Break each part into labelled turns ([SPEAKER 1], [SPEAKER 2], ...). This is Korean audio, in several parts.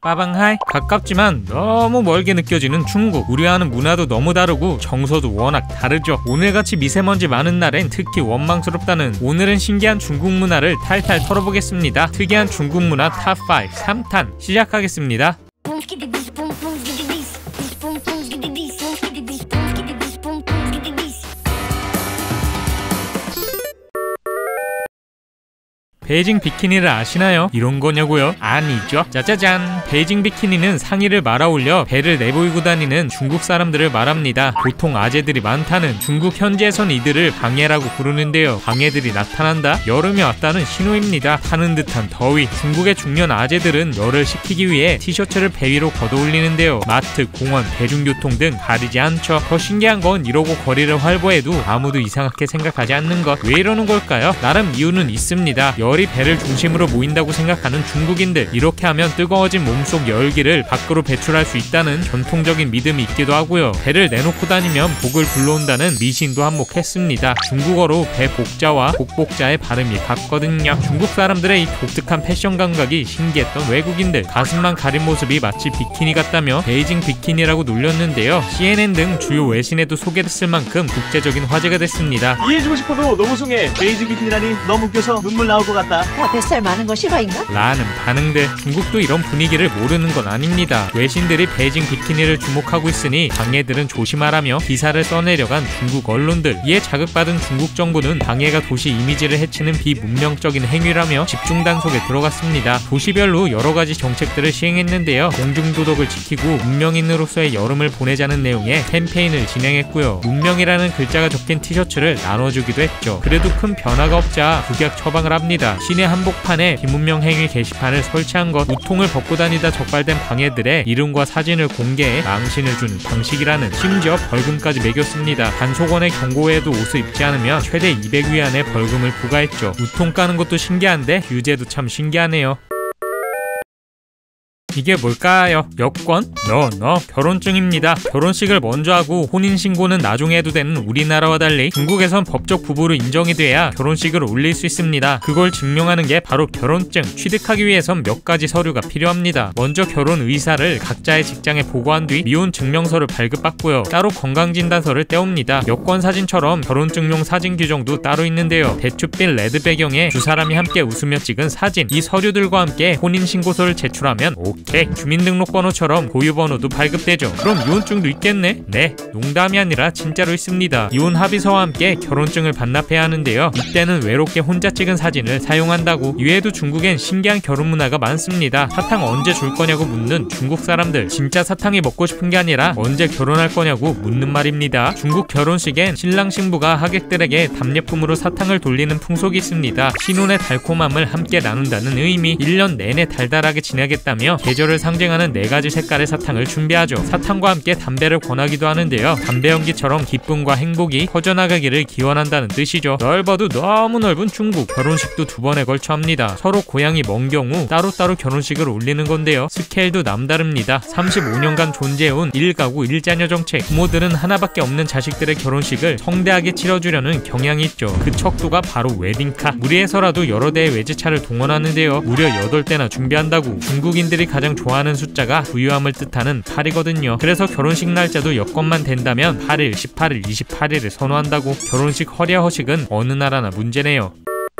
[SPEAKER 1] 빠방하이. 가깝지만 너무 멀게 느껴지는 중국. 우리와는 문화도 너무 다르고 정서도 워낙 다르죠. 오늘같이 미세먼지 많은 날엔 특히 원망스럽다는 오늘은 신기한 중국 문화를 탈탈 털어보겠습니다. 특이한 중국 문화 탑5 3탄 시작하겠습니다. 베이징 비키니를 아시나요? 이런 거냐고요? 아니죠. 짜자잔. 베이징 비키니는 상의를 말아올려 배를 내보이고 다니는 중국 사람들을 말합니다. 보통 아재들이 많다는 중국 현지에선 이들을 방해라고 부르는데요. 방해들이 나타난다? 여름이 왔다는 신호입니다. 타는 듯한 더위. 중국의 중년 아재들은 열을 식히기 위해 티셔츠를 배 위로 걷어올리는데요. 마트, 공원, 대중교통 등 가리지 않죠. 더 신기한 건 이러고 거리를 활보해도 아무도 이상하게 생각하지 않는 것. 왜 이러는 걸까요? 나름 이유는 있습니다. 열이 배를 중심으로 모인다고 생각하는 중국인들. 이렇게 하면 뜨거워진 몸속 열기를 밖으로 배출할 수 있다는 전통적인 믿음이 있기도 하고요. 배를 내놓고 다니면 복을 불러온다는 미신도 한몫했습니다. 중국어로 배복자와 복복자의 발음이 같거든요. 중국 사람들의 이 독특한 패션 감각이 신기했던 외국인들. 가슴만 가린 모습이 마치 비키니 같다며 베이징 비키니라고 놀렸는데요. CNN 등 주요 외신에도 소개됐을 만큼 국제적인 화제가 됐습니다.
[SPEAKER 2] 이해해주고 싶어도 너무 숭해. 베이징 비키니라니 너무 웃겨서 눈물 나올 것 같다.
[SPEAKER 3] 뱃살 많은 거 실화인가?
[SPEAKER 1] 라는 반응들. 중국도 이런 분위기를 모르는 건 아닙니다. 외신들이 베이징 비키니를 주목하고 있으니 방해들은 조심하라며 기사를 써내려간 중국 언론들. 이에 자극받은 중국 정부는 방해가 도시 이미지를 해치는 비문명적인 행위라며 집중 단속에 들어갔습니다. 도시별로 여러가지 정책들을 시행했는데요. 공중도덕을 지키고 문명인으로서의 여름을 보내자는 내용의 캠페인을 진행했고요. 문명이라는 글자가 적힌 티셔츠를 나눠주기도 했죠. 그래도 큰 변화가 없자 극약 처방을 합니다. 시내 한복판에 비문명 행위 게시판을 설치한 것. 우통을 벗고 다니다 적발된 방해들의 이름과 사진을 공개해 망신을 주는 방식이라는. 심지어 벌금까지 매겼습니다. 단속원의 경고 외에도 옷을 입지 않으면 최대 200위안의 벌금을 부과했죠. 우통 까는 것도 신기한데 유죄도 참 신기하네요. 이게 뭘까요? 여권? No. 결혼증입니다. 결혼식을 먼저 하고 혼인신고는 나중에 해도 되는 우리나라와 달리 중국에선 법적 부부로 인정이 돼야 결혼식을 올릴 수 있습니다. 그걸 증명하는 게 바로 결혼증. 취득하기 위해선 몇 가지 서류가 필요합니다. 먼저 결혼 의사를 각자의 직장에 보고한 뒤 미혼 증명서를 발급받고요. 따로 건강진단서를 떼옵니다. 여권 사진처럼 결혼증용 사진 규정도 따로 있는데요. 대추빛 레드 배경에 두 사람이 함께 웃으며 찍은 사진. 이 서류들과 함께 혼인신고서를 제출하면 오케이. 주민등록번호처럼 고유번호도 발급되죠. 그럼 이혼증도 있겠네? 네, 농담이 아니라 진짜로 있습니다. 이혼 합의서와 함께 결혼증을 반납해야 하는데요. 이때는 외롭게 혼자 찍은 사진을 사용한다고. 이외에도 중국엔 신기한 결혼 문화가 많습니다. 사탕 언제 줄 거냐고 묻는 중국 사람들. 진짜 사탕이 먹고 싶은 게 아니라 언제 결혼할 거냐고 묻는 말입니다. 중국 결혼식엔 신랑 신부가 하객들에게 답례품으로 사탕을 돌리는 풍속이 있습니다. 신혼의 달콤함을 함께 나눈다는 의미. 1년 내내 달달하게 지내겠다며 계절을 상징하는 4가지 색깔의 사탕을 준비하죠. 사탕과 함께 담배를 권하기도 하는데요. 담배 연기처럼 기쁨과 행복이 퍼져나가기를 기원한다는 뜻이죠. 넓어도 너무 넓은 중국. 결혼식도 2번에 걸쳐 합니다. 서로 고향이 먼 경우 따로따로 결혼식을 올리는 건데요. 스케일도 남다릅니다. 35년간 존재해온 1가구 1자녀 정책. 부모들은 하나밖에 없는 자식들의 결혼식을 성대하게 치러주려는 경향이 있죠. 그 척도가 바로 웨딩카. 무리해서라도 여러 대의 외제차를 동원하는데요. 무려 8대나 준비한다고. 중국인들이 가장 좋아하는 숫자가 부유함을 뜻하는 8이거든요. 그래서 결혼식 날짜도 여건만 된다면 8일, 18일, 28일을 선호한다고. 결혼식 허례허식은 어느 나라나 문제네요.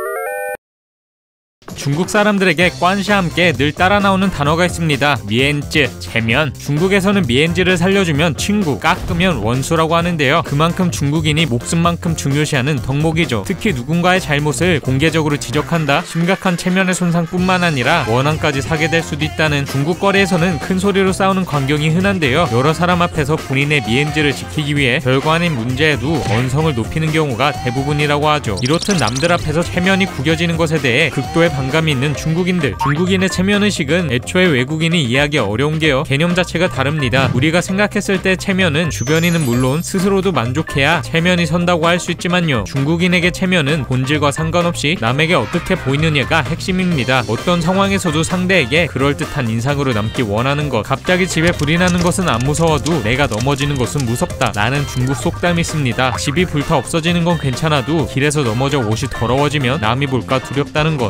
[SPEAKER 1] 중국 사람들에게 관시와 함께 늘 따라 나오는 단어가 있습니다. 미엔즈, 체면. 중국에서는 미엔즈를 살려주면 친구, 깎으면 원수라고 하는데요. 그만큼 중국인이 목숨만큼 중요시하는 덕목이죠. 특히 누군가의 잘못을 공개적으로 지적한다? 심각한 체면의 손상뿐만 아니라 원한까지 사게 될 수도 있다는. 중국 거리에서는 큰 소리로 싸우는 광경이 흔한데요. 여러 사람 앞에서 본인의 미엔즈를 지키기 위해 별거 아닌 문제에도 언성을 높이는 경우가 대부분이라고 하죠. 이렇듯 남들 앞에서 체면이 구겨지는 것에 대해 극도의 반감이 있는 중국인들. 중국인의 체면의식은 애초에 외국인이 이해하기 어려운 게요. 개념 자체가 다릅니다. 우리가 생각했을 때 체면은 주변인은 물론 스스로도 만족해야 체면이 선다고 할 수 있지만요. 중국인에게 체면은 본질과 상관없이 남에게 어떻게 보이느냐가 핵심입니다. 어떤 상황에서도 상대에게 그럴듯한 인상으로 남기 원하는 것. 갑자기 집에 불이 나는 것은 안 무서워도 내가 넘어지는 것은 무섭다. 라는 중국 속담이 있습니다. 집이 불타 없어지는 건 괜찮아도 길에서 넘어져 옷이 더러워지면 남이 볼까 두렵다는 것. 짝퉁 시장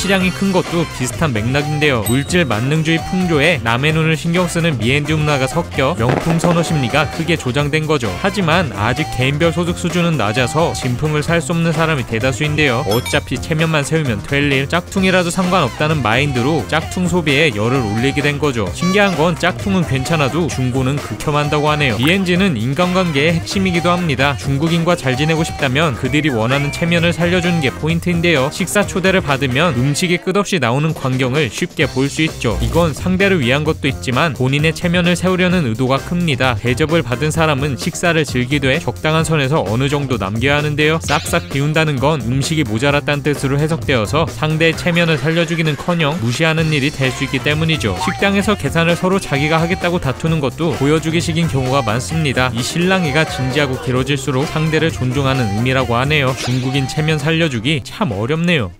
[SPEAKER 1] 시장이 큰 것도 비슷한 맥락인데요. 물질 만능주의 풍조에 남의 눈을 신경쓰는 미엔드 문화가 섞여 명품 선호 심리가 크게 조장된 거죠. 하지만 아직 개인별 소득 수준은 낮아서 진품을 살 수 없는 사람이 대다수인데요. 어차피 체면만 세우면 될 일, 짝퉁이라도 상관없다는 마인드로 짝퉁 소비에 열을 올리게 된 거죠. 신기한 건 짝퉁은 괜찮아도 중고는 극혐한다고 하네요. BNG는 인간관계의 핵심이기도 합니다. 중국인과 잘 지내고 싶다면 그들이 원하는 체면을 살려주는 게 포인트인데요. 식사 초대를 받으면 음식이 끝없이 나오는 광경을 쉽게 볼 수 있죠. 이건 상대를 위한 것도 있지만 본인의 체면을 세우려는 의도가 큽니다. 대접을 받은 사람은 식사를 즐기되 적당한 선에서 어느 정도 남겨야 하는데요. 싹싹 비운다는 건 음식이 모자랐다는 뜻으로 해석되어서 상대의 체면을 살려주기는커녕 무시하는 일이 될 수 있기 때문이죠. 식당에서 계산을 서로 자기가 하겠다고 다투는 것도 보여주기식인 경우가 많습니다. 이 실랑이가 진지하고 길어질수록 상대를 존중하는 의미라고 하네요. 중국인 체면 살려주기 참 어렵네요.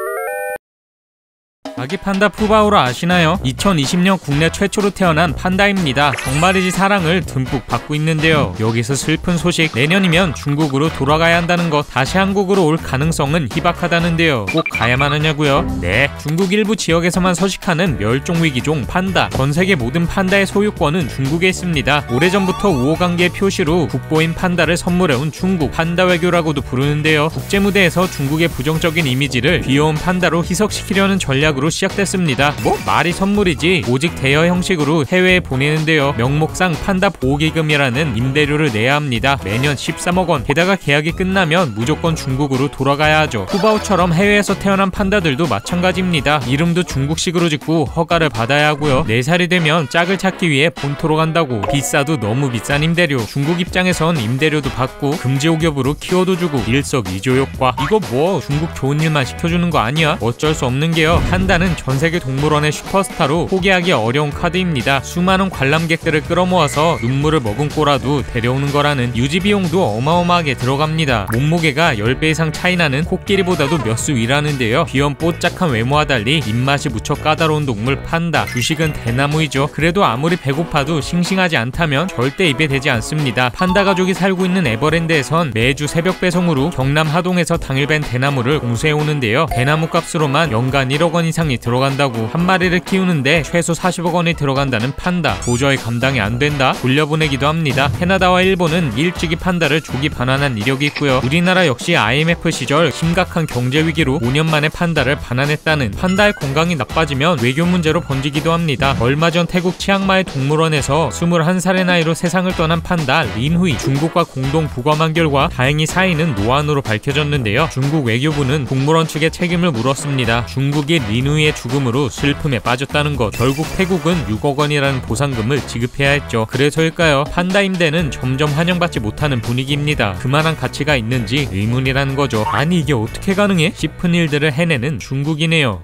[SPEAKER 1] 아기 판다 푸바오를 아시나요? 2020년 국내 최초로 태어난 판다입니다. 정말이지 사랑을 듬뿍 받고 있는데요. 여기서 슬픈 소식, 내년이면 중국으로 돌아가야 한다는 것, 다시 한국으로 올 가능성은 희박하다는데요. 꼭 가야만 하냐고요? 네, 중국 일부 지역에서만 서식하는 멸종위기종 판다. 전세계 모든 판다의 소유권은 중국에 있습니다. 오래전부터 우호관계의 표시로 국보인 판다를 선물해온 중국, 판다 외교라고도 부르는데요. 국제무대에서 중국의 부정적인 이미지를 귀여운 판다로 희석시키려는 전략으로 시작됐습니다. 뭐? 말이 선물이지. 오직 대여 형식으로 해외에 보내는데요. 명목상 판다 보호기금이라는 임대료를 내야 합니다. 매년 13억 원. 게다가 계약이 끝나면 무조건 중국으로 돌아가야 하죠. 푸바오처럼 해외에서 태어난 판다들도 마찬가지입니다. 이름도 중국식으로 짓고 허가를 받아야 하고요. 4살이 되면 짝을 찾기 위해 본토로 간다고. 비싸도 너무 비싼 임대료. 중국 입장에선 임대료도 받고 금지옥엽으로 키워도 주고 일석이조 효과. 이거 뭐 중국 좋은 일만 시켜주는 거 아니야? 어쩔 수 없는 게요. 판다는 전세계 동물원의 슈퍼스타로 포기하기 어려운 카드입니다. 수많은 관람객들을 끌어모아서 눈물을 머금고라도 데려오는 거라는 유지비용도 어마어마하게 들어갑니다. 몸무게가 10배 이상 차이나는 코끼리보다도 몇 수 위라는데요. 귀염 뽀짝한 외모와 달리 입맛이 무척 까다로운 동물 판다. 주식은 대나무이죠. 그래도 아무리 배고파도 싱싱하지 않다면 절대 입에 대지 않습니다. 판다 가족이 살고 있는 에버랜드에선 매주 새벽 배송으로 경남 하동에서 당일 벤 대나무를 공수해오는데요. 대나무 값으로만 연간 1억 원 이상이 들어간다고. 한 마리를 키우는데 최소 40억 원이 들어간다는 판다. 도저히 감당이 안 된다. 돌려보내기도 합니다. 캐나다와 일본은 일찍이 판다를 조기 반환한 이력이 있고요. 우리나라 역시 IMF 시절 심각한 경제 위기로 5년 만에 판다를 반환했다는. 판다의 건강이 나빠지면 외교 문제로 번지기도 합니다. 얼마 전 태국 치앙마이 동물원에서 21살의 나이로 세상을 떠난 판다 린후이. 중국과 공동 부검한 결과 다행히 사인은 노안으로 밝혀졌는데요. 중국 외교부는 동물원 측에 책임을 물었습니다. 중국이 린후이의 죽음으로 슬픔에 빠졌다는 것. 결국 태국은 6억 원이라는 보상금을 지급해야 했죠. 그래서일까요? 판다 임대는 점점 환영받지 못하는 분위기입니다. 그만한 가치가 있는지 의문이라는 거죠. 아니 이게 어떻게 가능해? 싶은 일들을 해내는 중국이네요.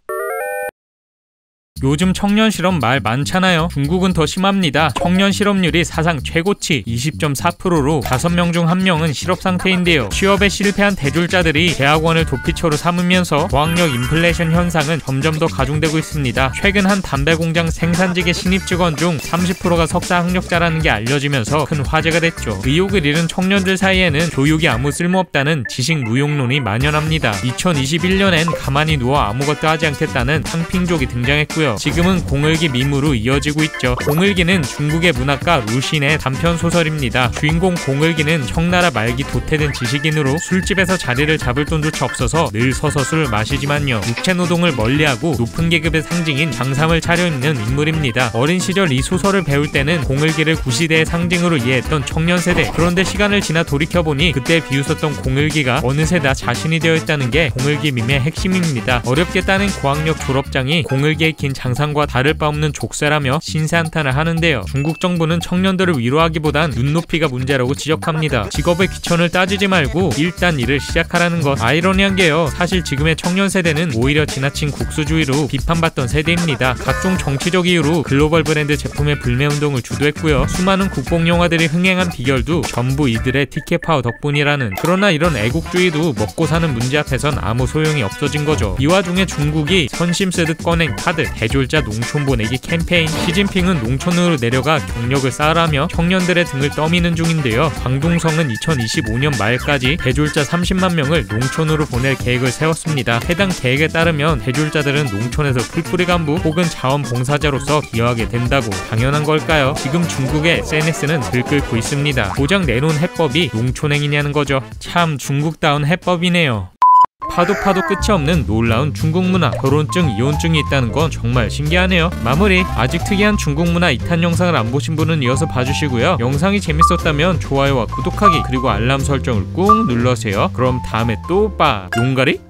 [SPEAKER 1] 요즘 청년 실업 말 많잖아요. 중국은 더 심합니다. 청년 실업률이 사상 최고치 20.4%로 5명 중 1명은 실업 상태인데요. 취업에 실패한 대졸자들이 대학원을 도피처로 삼으면서 고학력 인플레이션 현상은 점점 더 가중되고 있습니다. 최근 한 담배 공장 생산직의 신입 직원 중 30%가 석사 학력자라는 게 알려지면서 큰 화제가 됐죠. 의욕을 잃은 청년들 사이에는 교육이 아무 쓸모없다는 지식 무용론이 만연합니다. 2021년엔 가만히 누워 아무것도 하지 않겠다는 탕핑족이 등장했고요. 지금은 공을기 밈으로 이어지고 있죠. 공을기는 중국의 문학가 루신의 단편소설입니다. 주인공 공을기는 청나라 말기 도태된 지식인으로 술집에서 자리를 잡을 돈조차 없어서 늘 서서 술을 마시지만요. 육체노동을 멀리하고 높은 계급의 상징인 장삼을 차려입는 인물입니다. 어린 시절 이 소설을 배울 때는 공을기를 구시대의 상징으로 이해했던 청년세대. 그런데 시간을 지나 돌이켜보니 그때 비웃었던 공을기가 어느새 나 자신이 되어 있다는 게 공을기 밈의 핵심입니다. 어렵게 따낸 고학력 졸업장이 공을기에 긴 장상과 다를 바 없는 족쇄라며 신세한탄을 하는데요. 중국 정부는 청년들을 위로하기보단 눈높이가 문제라고 지적합니다. 직업의 귀천을 따지지 말고 일단 일을 시작하라는 것. 아이러니한 게요. 사실 지금의 청년 세대는 오히려 지나친 국수주의로 비판받던 세대입니다. 각종 정치적 이유로 글로벌 브랜드 제품의 불매운동을 주도했고요. 수많은 국뽕 영화들이 흥행한 비결도 전부 이들의 티켓 파워 덕분이라는. 그러나 이런 애국주의도 먹고 사는 문제 앞에선 아무 소용이 없어진 거죠. 이 와중에 중국이 선심 쓰듯 꺼낸 카드 대졸자 농촌 보내기 캠페인. 시진핑은 농촌으로 내려가 경력을 쌓으라며 청년들의 등을 떠미는 중인데요. 광둥성은 2025년 말까지 대졸자 30만 명을 농촌으로 보낼 계획을 세웠습니다. 해당 계획에 따르면 대졸자들은 농촌에서 풀뿌리 간부 혹은 자원봉사자로서 기여하게 된다고. 당연한 걸까요? 지금 중국의 SNS는 들끓고 있습니다. 고작 내놓은 해법이 농촌행이냐는 거죠. 참 중국다운 해법이네요. 파도 끝이 없는 놀라운 중국 문화. 결혼증, 이혼증이 있다는 건 정말 신기하네요. 마무리. 아직 특이한 중국 문화 2탄 영상을 안 보신 분은 이어서 봐주시고요. 영상이 재밌었다면 좋아요와 구독하기 그리고 알람 설정을 꾹 눌러주세요. 그럼 다음에 또 봐. 용가리?